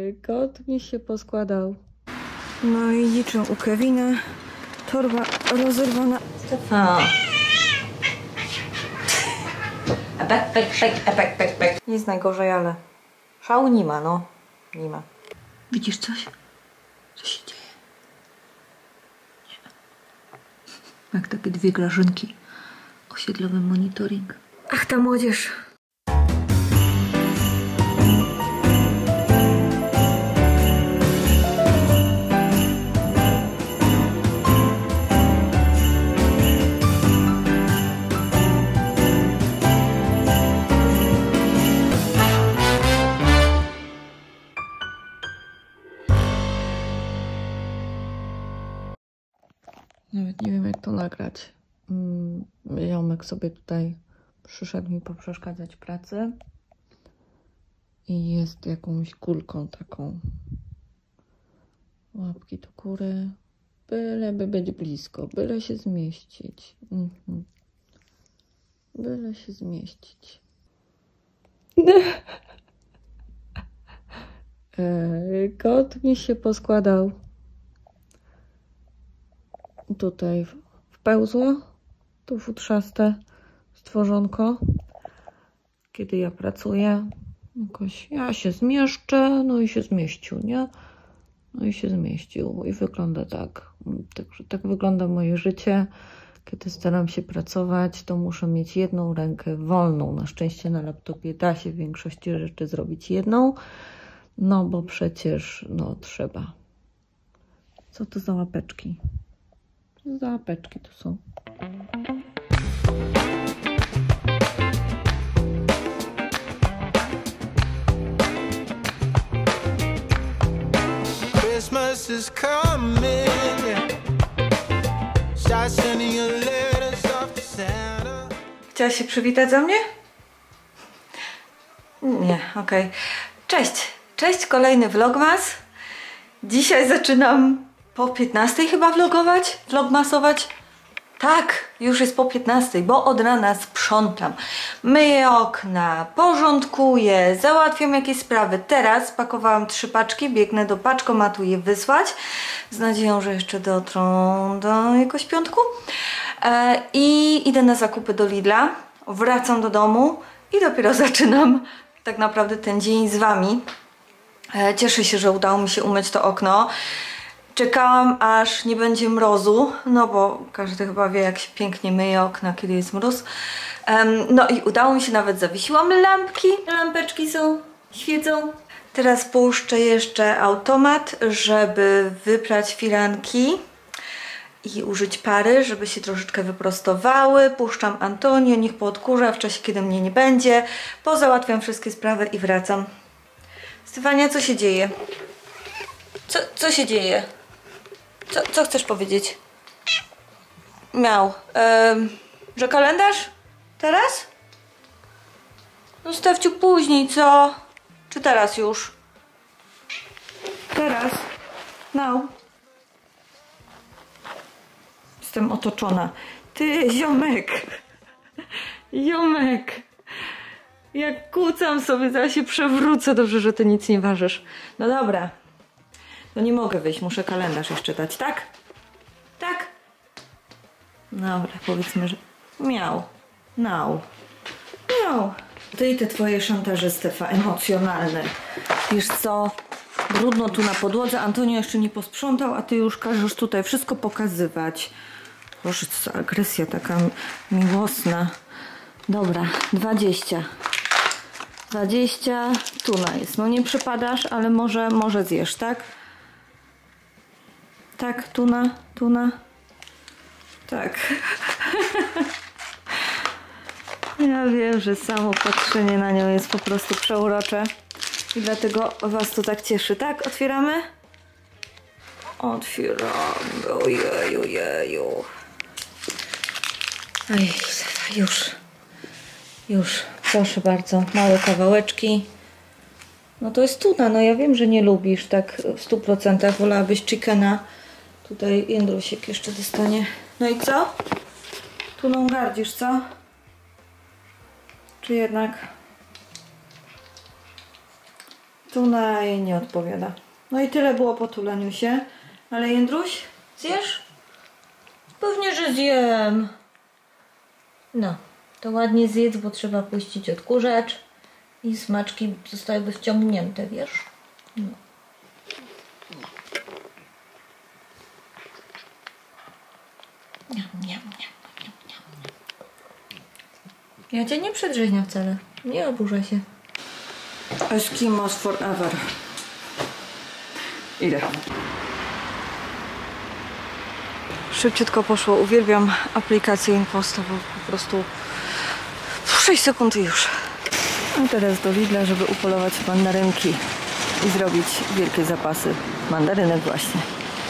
Kot mi się poskładał. No i liczę u Kevina. Torba rozerwana. Stefan. Nic najgorzej, ale szału nie ma, no. Nie ma. Widzisz coś? Co się dzieje? Nie. Jak takie dwie Grażynki. Osiedlowy monitoring. Ach, ta młodzież. Nawet nie wiem, jak to nagrać. Ziomek sobie tutaj przyszedł mi poprzeszkadzać w pracy i jest jakąś kulką taką. Łapki do góry. Byleby być blisko, byle się zmieścić. Byle się zmieścić. Kot mi się poskładał. Tutaj wpełzło, tu futrzaste stworzonko. Kiedy ja pracuję, jakoś ja się zmieszczę, no i się zmieścił, nie? No i się zmieścił i wygląda tak. Także tak wygląda moje życie. Kiedy staram się pracować, to muszę mieć jedną rękę wolną. Na szczęście na laptopie da się w większości rzeczy zrobić jedną, no bo przecież, no trzeba. Co to za łapeczki? Za łapeczki to są. Christmas is coming. Start sending your letters off to Santa. Chciałaś się przywitać za mnie? Nie, okej. Cześć. Cześć, kolejny vlogmas. Dzisiaj zaczynam po 15 chyba vlogmasować. Tak, już jest po 15, bo od rana sprzątam. Myję okna, porządkuję, załatwiam jakieś sprawy. Teraz spakowałam 3 paczki, biegnę do paczkomatu je wysłać. Z nadzieją, że jeszcze dotrą do jakoś piątku. I idę na zakupy do Lidla. Wracam do domu i dopiero zaczynam tak naprawdę ten dzień z wami. Cieszę się, że udało mi się umyć to okno. Czekałam, aż nie będzie mrozu, no bo każdy chyba wie, jak się pięknie myje okna, kiedy jest mróz. No i udało mi się, nawet zawiesiłam lampki. Lampeczki są, świecą. Teraz puszczę jeszcze automat, żeby wyprać firanki i użyć pary, żeby się troszeczkę wyprostowały. Puszczam Antonię, niech poodkurza w czasie, kiedy mnie nie będzie. Pozałatwiam wszystkie sprawy i wracam. Stefania, co się dzieje? Co się dzieje? Co chcesz powiedzieć? Miał. Że kalendarz? Teraz? No Stefciu, później, co? Czy teraz już? Teraz. No. Jestem otoczona. Ty, ziomek. Ziomek. Jak kucam sobie, zaraz się przewrócę. Dobrze, że ty nic nie ważysz. No dobra. No nie mogę wyjść, muszę kalendarz jeszcze dać, tak? Tak? Dobra, powiedzmy, że miał. No. Miał. Ty i te twoje szantaże, Stefa, emocjonalne. Wiesz co? Brudno tu na podłodze, Antonio jeszcze nie posprzątał, a ty już każesz tutaj wszystko pokazywać. Boże, co za agresja taka miłosna. Dobra, 20. 20, tuna jest. No nie przepadasz, ale może zjesz, tak? Tak, tuna. Tak. Ja wiem, że samo patrzenie na nią jest po prostu przeurocze. I dlatego was to tak cieszy, tak? Otwieramy? Otwieramy. Ojeju. Ej, już. Proszę bardzo, małe kawałeczki. No to jest tuna, no ja wiem, że nie lubisz tak w 100%. Wolałabyś chickena. Tutaj Jędrusiek jeszcze dostanie. No i co? Tuną gardzisz, co? Czy jednak? Tuna jej nie odpowiada. No i tyle było po tuleniu się. Ale Jędruś, zjesz? Pewnie, że zjem. No, to ładnie zjedz, bo trzeba puścić odkurzacz i smaczki zostałyby wciągnięte, wiesz? No. Niam, niam, niam, niam, niam. Ja cię nie przedrzeźniam wcale. Nie oburzę się. Eskimos forever. Idę. Szybciutko poszło. Uwielbiam aplikację Imposta, bo po prostu 6 sekund i już. A teraz do Lidla, żeby upolować mandarynki i zrobić wielkie zapasy mandarynek właśnie.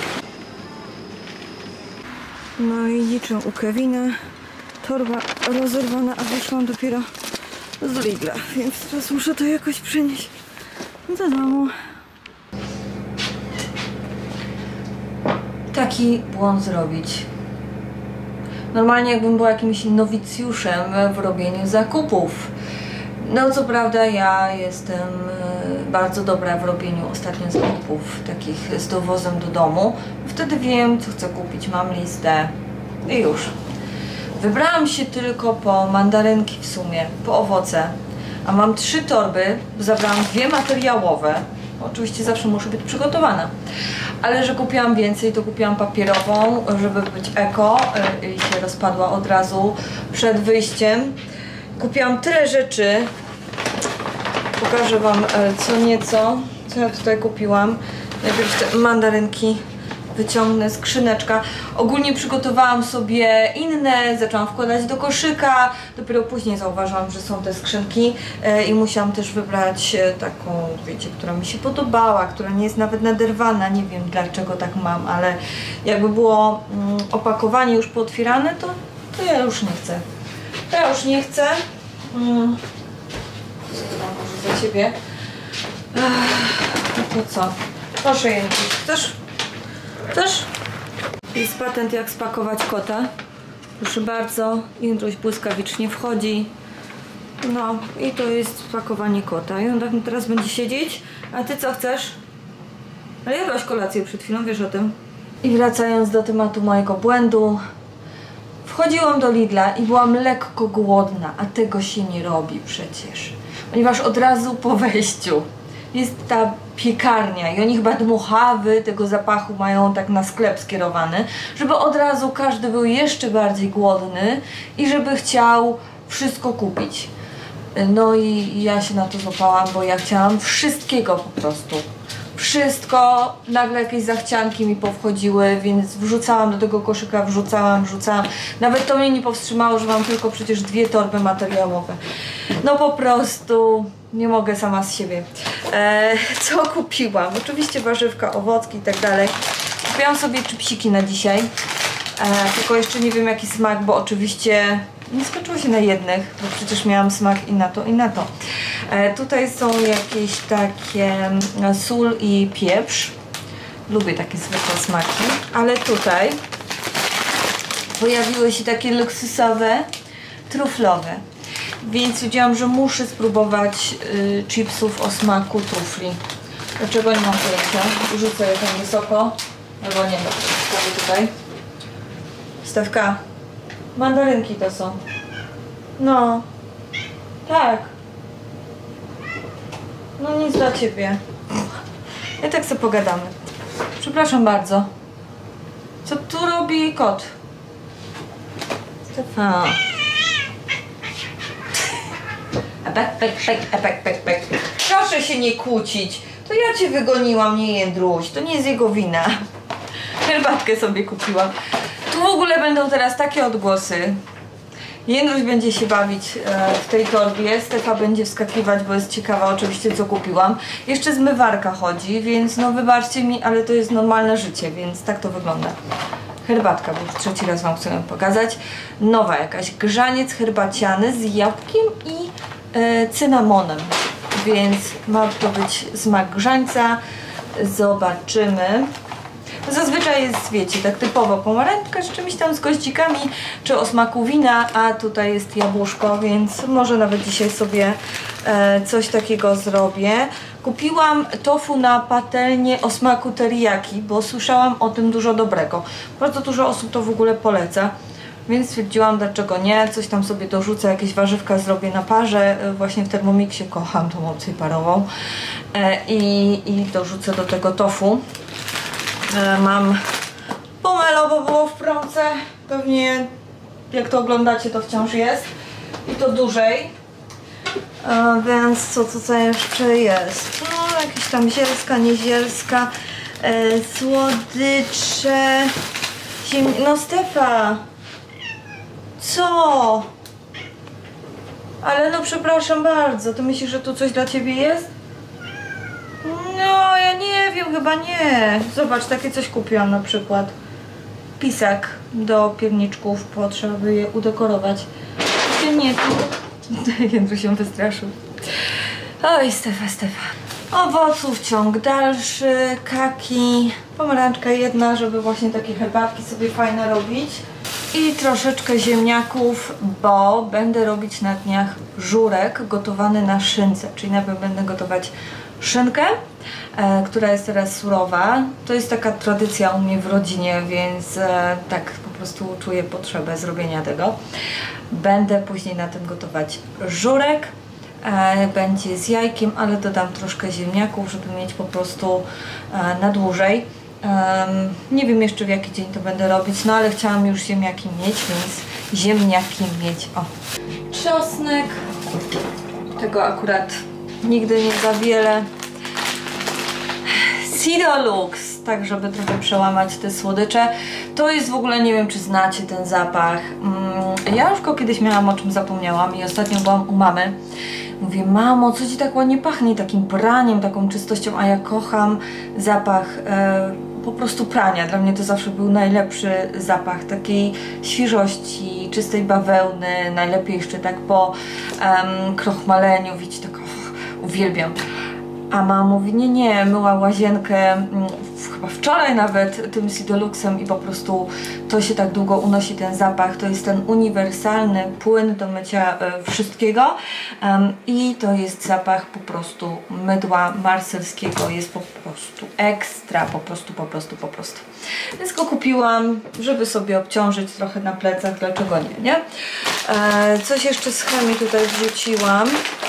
No i liczę u Kevina. Torba rozerwana, a wyszłam dopiero z Lidla, więc teraz muszę to jakoś przynieść do domu. Taki błąd zrobić. Normalnie jakbym była jakimś nowicjuszem w robieniu zakupów. No co prawda ja jestem bardzo dobra w robieniu ostatnio zakupów takich z dowozem do domu. Wtedy wiem, co chcę kupić, mam listę i już. Wybrałam się tylko po mandarynki w sumie, po owoce. A mam 3 torby, zabrałam 2 materiałowe. Oczywiście zawsze muszę być przygotowana. Ale że kupiłam więcej, to kupiłam papierową, żeby być eko i się rozpadła od razu przed wyjściem. Kupiłam tyle rzeczy. Pokażę wam co nieco, co ja tutaj kupiłam. Najpierw te mandarynki wyciągnę, skrzyneczka. Ogólnie przygotowałam sobie inne, zaczęłam wkładać do koszyka. Dopiero później zauważyłam, że są te skrzynki i musiałam też wybrać taką, wiecie, która mi się podobała, która nie jest nawet naderwana. Nie wiem dlaczego tak mam, ale jakby było opakowanie już pootwierane, to ja już nie chcę. To ja już nie chcę. Może za ciebie. No to co? Proszę, Jędruś. Chcesz? Chcesz? Jest patent, jak spakować kota. Proszę bardzo. Jędruś błyskawicznie wchodzi. No i to jest spakowanie kota. I on tak teraz będzie siedzieć. A ty co chcesz? Ale jadłaś kolację przed chwilą, wiesz o tym. I wracając do tematu mojego błędu. Wchodziłam do Lidla i byłam lekko głodna, a tego się nie robi przecież. Ponieważ od razu po wejściu jest ta piekarnia i oni chyba dmuchawy tego zapachu mają tak na sklep skierowany, żeby od razu każdy był jeszcze bardziej głodny i żeby chciał wszystko kupić. No i ja się na to złapałam, bo ja chciałam wszystkiego po prostu. Wszystko, nagle jakieś zachcianki mi powchodziły, więc wrzucałam do tego koszyka, wrzucałam. Nawet to mnie nie powstrzymało, że mam tylko przecież 2 torby materiałowe. No po prostu nie mogę sama z siebie. Co kupiłam? Oczywiście warzywka, owocki i tak dalej. Kupiłam sobie chipsiki na dzisiaj. Tylko jeszcze nie wiem jaki smak, bo oczywiście nie skończyło się na jednych, bo przecież miałam smak i na to, i na to. Tutaj są jakieś takie sól i pieprz. Lubię takie zwykłe smaki, ale tutaj pojawiły się takie luksusowe, truflowe. Więc stwierdziłam, że muszę spróbować chipsów o smaku trufli. Dlaczego nie mam pojęcia? Rzucę je tam wysoko. Albo nie, postawię tutaj. Stawka. Mandarynki to są. No. Tak. No nic dla ciebie. Ja tak sobie pogadamy. Przepraszam bardzo. Co tu robi kot? Stefan. Pek. Proszę się nie kłócić. To ja cię wygoniłam, nie Jędruś. To nie jest jego wina. Herbatkę sobie kupiłam. Tu w ogóle będą teraz takie odgłosy. Jędruś będzie się bawić w tej torbie. Stefa będzie wskakiwać, bo jest ciekawa oczywiście co kupiłam. Jeszcze zmywarka chodzi, więc no wybaczcie mi, ale to jest normalne życie, więc tak to wygląda. Herbatka, bo już 3. raz wam chcę ją pokazać. Nowa jakaś. Grzaniec herbaciany z jabłkiem i cynamonem. Więc ma to być smak grzańca. Zobaczymy. Zazwyczaj jest, wiecie, tak typowo pomarańczka z czymś tam, z goździkami, czy o smaku wina, a tutaj jest jabłuszko, więc może nawet dzisiaj sobie coś takiego zrobię. Kupiłam tofu na patelnię o smaku teriyaki, bo słyszałam o tym dużo dobrego. Bardzo dużo osób to w ogóle poleca. Więc stwierdziłam, dlaczego nie, coś tam sobie dorzucę, jakieś warzywka zrobię na parze, właśnie w Thermomixie kocham tą opcję parową i dorzucę do tego tofu. Mam pomelo, bo było w promce, pewnie jak to oglądacie to wciąż jest i to dłużej, więc co tutaj jeszcze jest? No jakieś tam zielska, niezielska, słodycze, no Stefa! Co? Ale no przepraszam bardzo, ty myślisz, że tu coś dla ciebie jest? No ja nie wiem, chyba nie. Zobacz, takie coś kupiłam na przykład. Pisak do pierniczków, bo trzeba by je udekorować. Nie, Jędru się wystraszył. Oj, Stefa. Owoców ciąg dalszy, kaki, pomarańczka jedna, żeby właśnie takie herbatki sobie fajne robić. I troszeczkę ziemniaków, bo będę robić na dniach żurek gotowany na szynce. Czyli najpierw będę gotować szynkę, która jest teraz surowa. To jest taka tradycja u mnie w rodzinie, więc tak po prostu czuję potrzebę zrobienia tego. Będę później na tym gotować żurek. Będzie z jajkiem, ale dodam troszkę ziemniaków, żeby mieć po prostu na dłużej. Nie wiem jeszcze w jaki dzień to będę robić, no ale chciałam już ziemniaki mieć, więc ziemniaki mieć. O, czosnek, tego akurat nigdy nie za wiele. Sidolux, tak żeby trochę przełamać te słodycze. To jest w ogóle, nie wiem czy znacie ten zapach. Ja już go kiedyś miałam, o czym zapomniałam i ostatnio byłam u mamy. Mówię, mamo, co ci tak ładnie pachnie, takim praniem, taką czystością, a ja kocham zapach po prostu prania. Dla mnie to zawsze był najlepszy zapach takiej świeżości, czystej bawełny, najlepiej jeszcze tak po krochmaleniu, wiecie, tak uwielbiam. A mama mówi, nie, myła łazienkę chyba wczoraj nawet tym Sidoluxem i po prostu to się tak długo unosi ten zapach. To jest ten uniwersalny płyn do mycia wszystkiego i to jest zapach po prostu mydła marselskiego. Jest po prostu ekstra, po prostu. Więc go kupiłam, żeby sobie obciążyć trochę na plecach, dlaczego nie? Coś jeszcze z chemii tutaj wrzuciłam.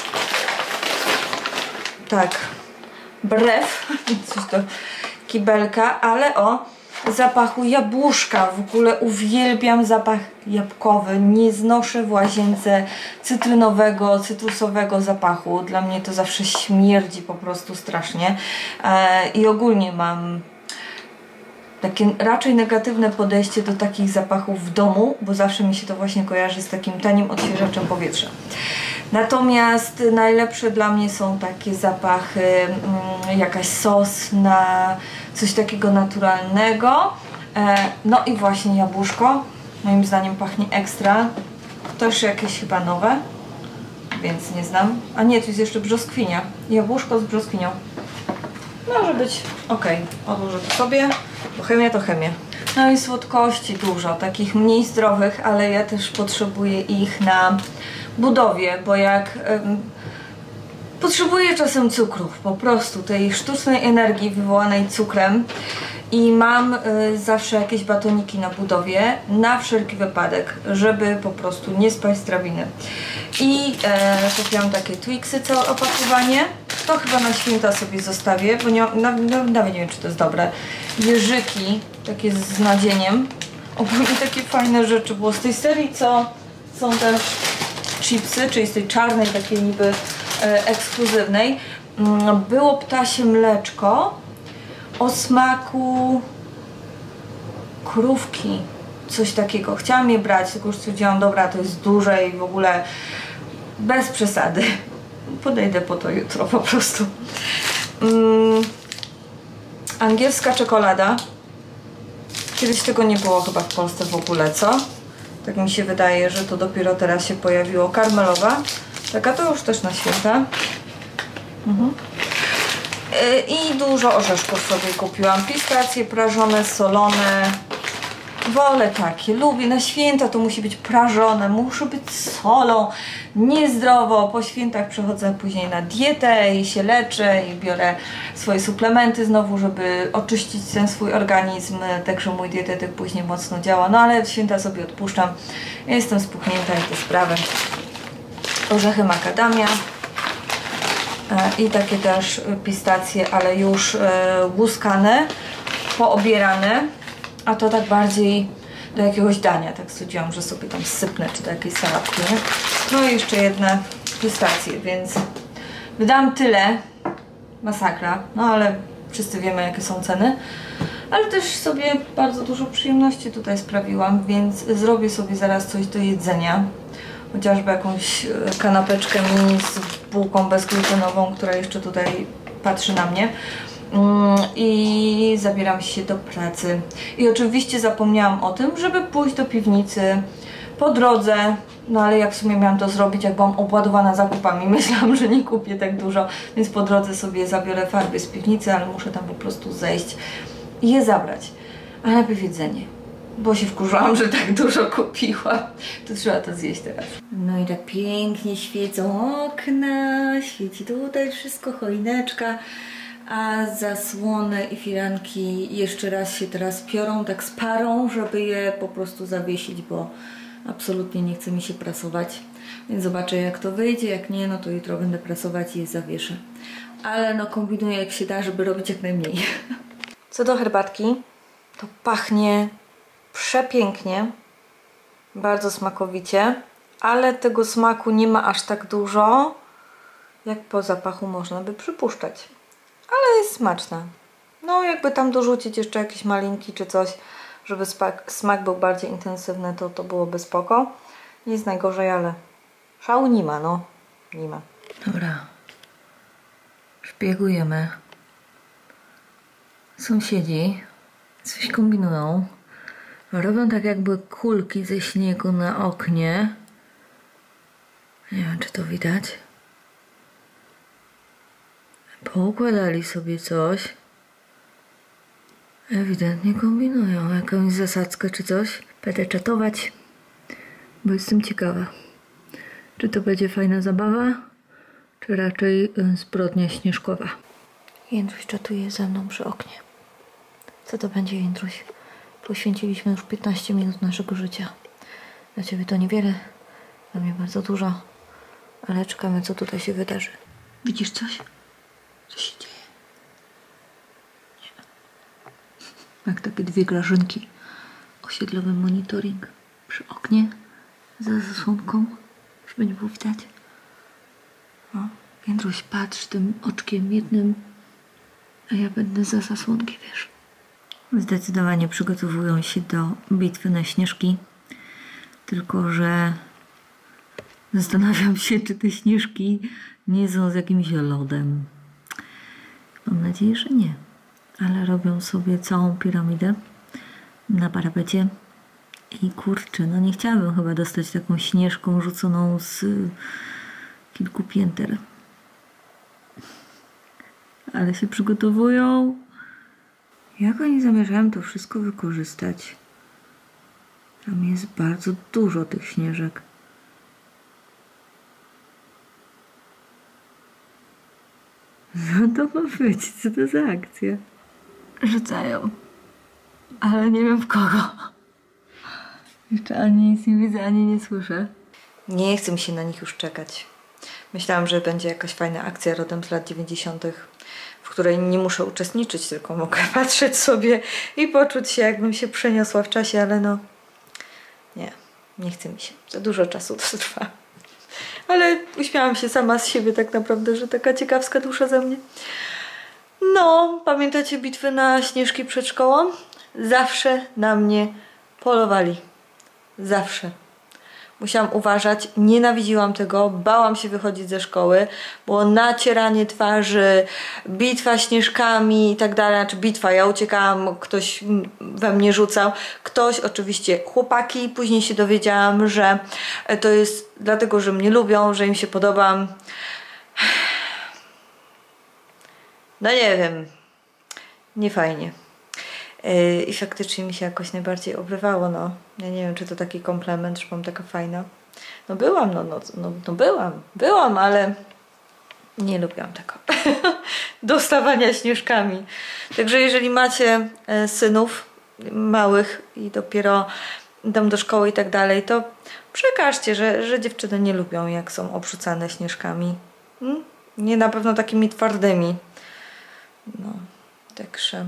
Tak, brew, coś do kibelka, ale o zapachu jabłuszka. W ogóle uwielbiam zapach jabłkowy. Nie znoszę w łazience cytrynowego, cytrusowego zapachu. Dla mnie to zawsze śmierdzi po prostu strasznie. I ogólnie mam takie raczej negatywne podejście do takich zapachów w domu, bo zawsze mi się to właśnie kojarzy z takim tanim odświeżaczem powietrza. Natomiast najlepsze dla mnie są takie zapachy, jakaś sos na coś takiego naturalnego. No i właśnie jabłuszko, moim zdaniem pachnie ekstra. Też jakieś chyba nowe, więc nie znam. A nie, tu jest jeszcze brzoskwinia. Jabłuszko z brzoskwinią. Może być ok. Odłożę to sobie, bo chemia to chemia. No i słodkości dużo, takich mniej zdrowych, ale ja też potrzebuję ich na budowie, bo jak potrzebuję czasem cukru, po prostu tej sztucznej energii wywołanej cukrem i mam zawsze jakieś batoniki na budowie, na wszelki wypadek, żeby po prostu nie spaść z drabiny. I kupiłam takie Twixy, całe opakowanie. To chyba na święta sobie zostawię, bo nie, nawet nie wiem, czy to jest dobre. Jeżyki, takie z nadzieniem. Ogólnie takie fajne rzeczy było z tej serii, co są też chipsy, czyli z tej czarnej, takiej niby ekskluzywnej. Było ptasie mleczko o smaku krówki, coś takiego. Chciałam je brać, tylko już stwierdziłam, dobra, to jest duże i w ogóle bez przesady. Podejdę po to jutro po prostu. Angielska czekolada. Kiedyś tego nie było chyba w Polsce w ogóle, co? Tak mi się wydaje, że to dopiero teraz się pojawiło. Karmelowa. Taka to już też na święta. I dużo orzeszków sobie kupiłam. Pistacje prażone, solone. Wolę takie, lubię. Na święta to musi być prażone, musi być solą. Niezdrowo. Po świętach przechodzę później na dietę i się leczę i biorę swoje suplementy znowu, żeby oczyścić ten swój organizm. Także mój dietetyk później mocno działa. No ale w święta sobie odpuszczam. Jestem spuchnięta i te sprawy. Orzechy makadamia. I takie też pistacje, ale już łuskane, poobierane, a to tak bardziej do jakiegoś dania, tak stwierdziłam, że sobie tam sypnę, czy do jakiejś sałatki, nie? No i jeszcze jedne pistacje, więc wydałam tyle, masakra, no ale wszyscy wiemy, jakie są ceny, ale też sobie bardzo dużo przyjemności tutaj sprawiłam, więc zrobię sobie zaraz coś do jedzenia. Chociażby jakąś kanapeczkę mini z bułką bezglutenową, która jeszcze tutaj patrzy na mnie. I zabieram się do pracy. I oczywiście zapomniałam o tym, żeby pójść do piwnicy po drodze. No ale jak w sumie miałam to zrobić, jak byłam obładowana zakupami. Myślałam, że nie kupię tak dużo, więc po drodze sobie zabiorę farby z piwnicy, ale muszę tam po prostu zejść i je zabrać. A najpierw jedzenie. Bo się wkurzyłam, że tak dużo kupiłam. To trzeba to zjeść teraz. No i tak pięknie świecą okna. Świeci tutaj wszystko, choineczka. A zasłony i firanki jeszcze raz się teraz piorą, tak z parą, żeby je po prostu zawiesić, bo absolutnie nie chce mi się prasować. Więc zobaczę, jak to wyjdzie. Jak nie, no to jutro będę prasować i je zawieszę. Ale no kombinuję, jak się da, żeby robić jak najmniej. Co do herbatki, to pachnie przepięknie, bardzo smakowicie, ale tego smaku nie ma aż tak dużo, jak po zapachu można by przypuszczać. Ale jest smaczna. No jakby tam dorzucić jeszcze jakieś malinki czy coś, żeby smak był bardziej intensywny, to byłoby spoko. Nie jest najgorzej, ale szału nie ma, no. Nie ma. Dobra. Szpiegujemy. Sąsiedzi coś kombinują. Robią tak jakby kulki ze śniegu na oknie. Nie wiem, czy to widać. Poukładali sobie coś. Ewidentnie kombinują jakąś zasadzkę czy coś. Będę czatować, bo jestem ciekawa, czy to będzie fajna zabawa, czy raczej zbrodnia śnieżkowa. Jędruś czatuje ze mną przy oknie. Co to będzie, Jędruś? Poświęciliśmy już 15 minut naszego życia. Dla Ciebie to niewiele, dla mnie bardzo dużo, ale czekamy, co tutaj się wydarzy. Widzisz coś? Co się dzieje? Nie. Jak takie dwie Grażynki. Osiedlowy monitoring przy oknie, za zasłonką, żeby nie było widać. O, Jędruś, patrz tym oczkiem jednym, a ja będę za zasłonki, wiesz. Zdecydowanie przygotowują się do bitwy na śnieżki, tylko że zastanawiam się, czy te śnieżki nie są z jakimś lodem. Mam nadzieję, że nie, ale robią sobie całą piramidę na parapecie i kurczę, no nie chciałabym chyba dostać taką śnieżką rzuconą z kilku pięter, ale się przygotowują. Jak oni zamierzają to wszystko wykorzystać? Tam jest bardzo dużo tych śnieżek. Co to ma być? Co to za akcja? Rzucają. Ale nie wiem w kogo. Jeszcze ani nic nie widzę, ani nie słyszę. Nie chcę mi się na nich już czekać. Myślałam, że będzie jakaś fajna akcja rodem z lat 90., w której nie muszę uczestniczyć, tylko mogę patrzeć sobie i poczuć się, jakbym się przeniosła w czasie, ale no nie chce mi się. Za dużo czasu to trwa. Ale uśmiałam się sama z siebie tak naprawdę, że taka ciekawska dusza ze mnie. No, pamiętacie bitwy na śnieżki przed szkołą? Zawsze na mnie polowali. Zawsze. Musiałam uważać, nienawidziłam tego, bałam się wychodzić ze szkoły. Było nacieranie twarzy, bitwa śnieżkami i tak dalej. Znaczy bitwa, ja uciekałam, ktoś we mnie rzucał. Ktoś, oczywiście chłopaki. Później się dowiedziałam, że to jest dlatego, że mnie lubią, że im się podobam. No nie wiem, nie fajnie. I faktycznie mi się jakoś najbardziej obrywało, no. Ja nie wiem, czy to taki komplement, że mam taka fajna. No byłam, byłam, ale nie lubiłam tego. Dostawania śnieżkami. Także jeżeli macie synów małych i dopiero idą do szkoły i tak dalej, to przekażcie, że dziewczyny nie lubią, jak są obrzucane śnieżkami. Nie na pewno takimi twardymi. No, także...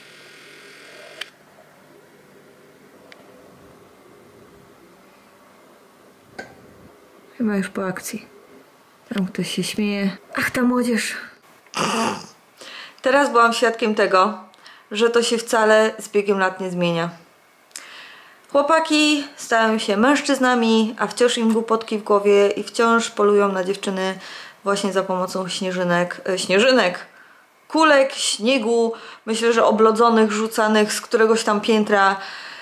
Chyba już po akcji. Tam ktoś się śmieje. Ach, ta młodzież. Teraz byłam świadkiem tego, że to się wcale z biegiem lat nie zmienia. Chłopaki stają się mężczyznami, a wciąż im głupotki w głowie i wciąż polują na dziewczyny właśnie za pomocą śnieżynek, kulek, śniegu, myślę, że oblodzonych, rzucanych z któregoś tam piętra.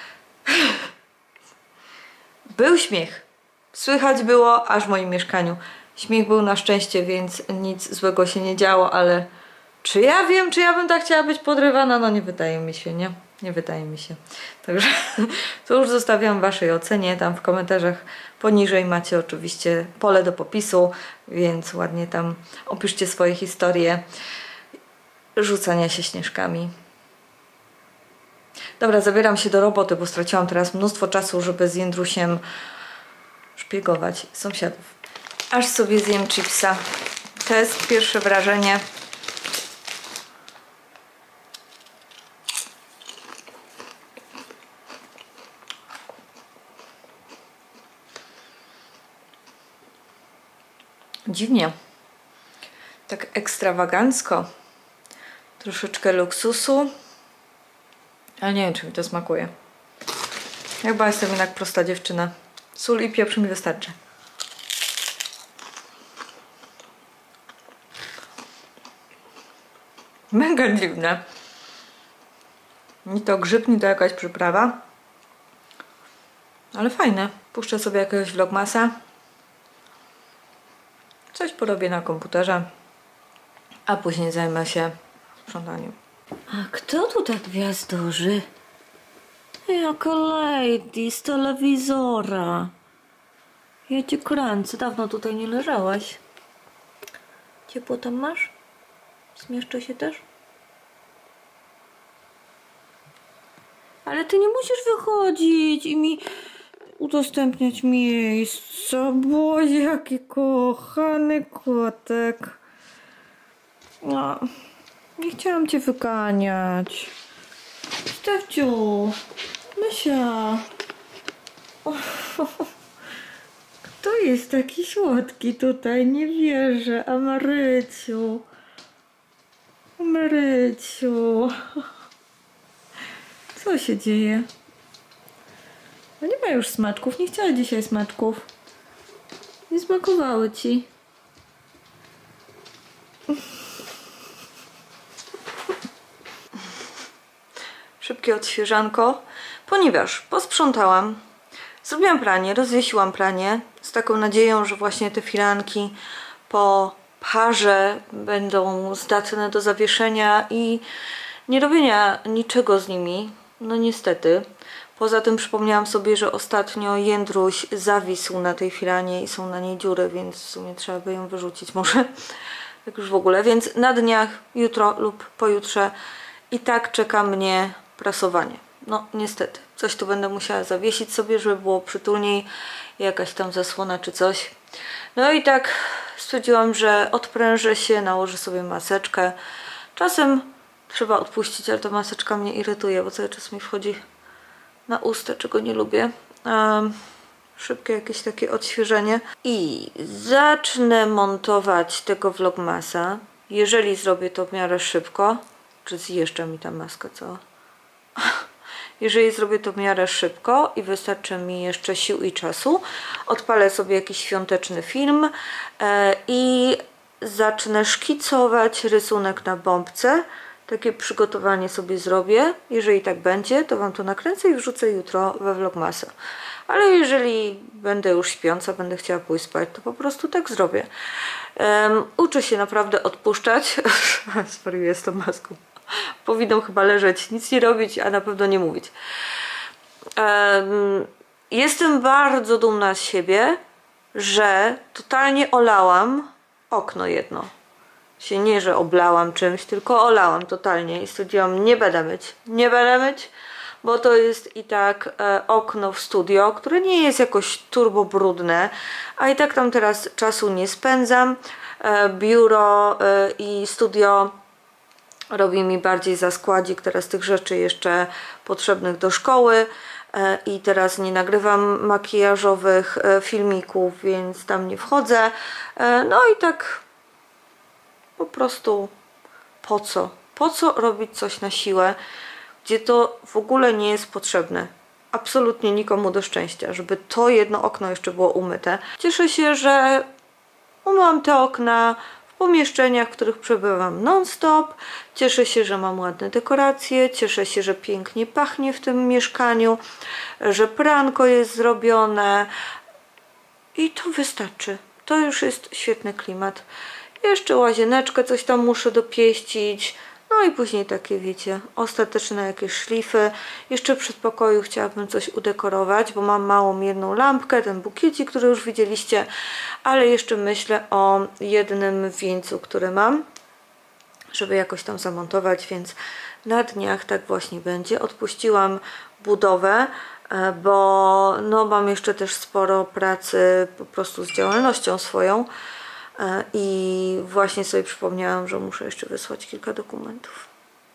Był śmiech. Słychać było aż w moim mieszkaniu. Śmiech był na szczęście, więc nic złego się nie działo, ale czy ja wiem, czy ja bym tak chciała być podrywana? No nie wydaje mi się, nie? Nie wydaje mi się. Także to już zostawiam waszej ocenie. Tam w komentarzach poniżej macie oczywiście pole do popisu, więc ładnie tam opiszcie swoje historie rzucania się śnieżkami. Dobra, zabieram się do roboty, bo straciłam teraz mnóstwo czasu, żeby z Jędrusiem szpiegować sąsiadów. Aż sobie zjem chipsa. To jest pierwsze wrażenie. Dziwnie. Tak ekstrawagancko. Troszeczkę luksusu. Ale nie wiem, czy mi to smakuje. Chyba jestem jednak prosta dziewczyna. Sól i pieprz mi wystarczy. Mega dziwne. Ni to grzyb, ni to jakaś przyprawa. Ale fajne. Puszczę sobie jakiegoś vlogmasa. Coś porobię na komputerze. A później zajmę się sprzątaniem. A kto tu tak gwiazdorzy? Jaka lady z telewizora. Ja cię kręcę. Dawno tutaj nie leżałaś. Ciepło tam masz? Zmieszczę się też? Ale ty nie musisz wychodzić i mi udostępniać miejsca. Boże, jaki kochany kotek. No, nie chciałam cię wyganiać. Stefciu, Mysia. Kto jest taki słodki tutaj? Nie wierzę. A Maryciu. Maryciu. Co się dzieje? No nie ma już smaczków. Nie chciała dzisiaj smaczków. Nie smakowały ci. Szybkie odświeżanko, ponieważ posprzątałam, zrobiłam pranie, rozwiesiłam pranie z taką nadzieją, że właśnie te firanki po parze będą zdatne do zawieszenia i nie robienia niczego z nimi. No niestety. Poza tym przypomniałam sobie, że ostatnio Jędruś zawisł na tej firanie i są na niej dziury, więc w sumie trzeba by ją wyrzucić może. Tak już w ogóle. Więc na dniach, jutro lub pojutrze i tak czeka mnie prasowanie. No niestety. Coś tu będę musiała zawiesić sobie, żeby było przytulniej. Jakaś tam zasłona czy coś. No i tak stwierdziłam, że odprężę się, nałożę sobie maseczkę. Czasem trzeba odpuścić, ale ta maseczka mnie irytuje, bo cały czas mi wchodzi na usta, czego nie lubię. Szybkie jakieś takie odświeżenie. I zacznę montować tego vlogmasa. Jeżeli zrobię to w miarę szybko, czy zjeżdża mi ta maska, co? Jeżeli zrobię to w miarę szybko i wystarczy mi jeszcze sił i czasu, odpalę sobie jakiś świąteczny film i zacznę szkicować rysunek na bombce takie przygotowanie sobie zrobię. Jeżeli tak będzie, to Wam to nakręcę i wrzucę jutro we Vlogmasa. Ale jeżeli będę już śpiąca, będę chciała pójść spać, to po prostu tak zrobię. Uczę się naprawdę odpuszczać. Zwariuję z tą maską. Powinnam chyba leżeć, nic nie robić, a na pewno nie mówić. Jestem bardzo dumna z siebie, że totalnie olałam okno jedno. Nie, że oblałam czymś, tylko olałam totalnie i stwierdziłam, nie będę myć, bo to jest i tak okno w studio, które nie jest jakoś turbo brudne, a i tak tam teraz czasu nie spędzam. Biuro i studio robi mi bardziej za składzik teraz tych rzeczy jeszcze potrzebnych do szkoły i teraz nie nagrywam makijażowych filmików, więc tam nie wchodzę. No i tak po prostu po co? Po co robić coś na siłę, gdzie to w ogóle nie jest potrzebne? Absolutnie nikomu do szczęścia, żeby to jedno okno jeszcze było umyte. Cieszę się, że umyłam te okna w pomieszczeniach, w których przebywam non-stop. Cieszę się, że mam ładne dekoracje. Cieszę się, że pięknie pachnie w tym mieszkaniu, że pranko jest zrobione. I to wystarczy. To już jest świetny klimat. Jeszcze łazieneczkę coś tam muszę dopieścić. No i później takie, wiecie, ostateczne jakieś szlify. Jeszcze w przedpokoju chciałabym coś udekorować, bo mam małą jedną lampkę, ten bukiecik, który już widzieliście, ale jeszcze myślę o jednym wieńcu, który mam, żeby jakoś tam zamontować, więc na dniach tak właśnie będzie. Odpuściłam budowę, bo no mam jeszcze też sporo pracy po prostu z działalnością swoją. I właśnie sobie przypomniałam, że muszę jeszcze wysłać kilka dokumentów.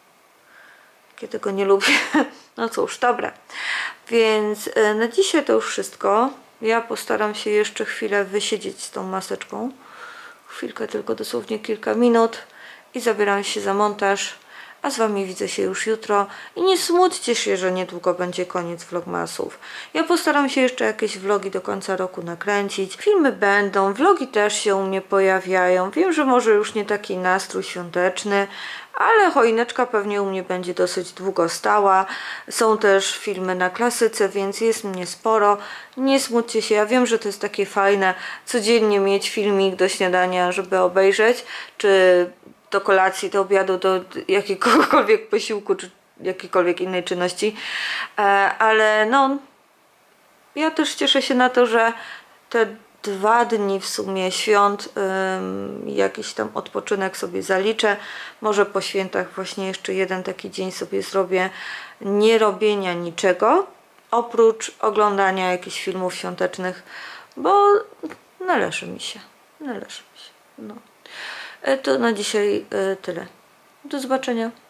Ja tego nie lubię. No cóż, dobra. Więc na dzisiaj to już wszystko. Ja postaram się jeszcze chwilę wysiedzieć z tą maseczką. Chwilkę, tylko dosłownie kilka minut. I zabieram się za montaż. A z Wami widzę się już jutro. I nie smućcie się, że niedługo będzie koniec vlogmasów. Ja postaram się jeszcze jakieś vlogi do końca roku nakręcić. Filmy będą, vlogi też się u mnie pojawiają. Wiem, że może już nie taki nastrój świąteczny, ale choineczka pewnie u mnie będzie dosyć długo stała. Są też filmy na klasyce, więc jest mnie sporo. Nie smućcie się, ja wiem, że to jest takie fajne codziennie mieć filmik do śniadania, żeby obejrzeć, czy do kolacji, do obiadu, do jakiegokolwiek posiłku, czy jakiejkolwiek innej czynności. Ale no, ja też cieszę się na to, że te 2 dni w sumie świąt, jakiś tam odpoczynek sobie zaliczę. Może po świętach właśnie jeszcze jeden taki dzień sobie zrobię nie robienia niczego, oprócz oglądania jakichś filmów świątecznych, bo należy mi się. No. To na dzisiaj tyle. Do zobaczenia.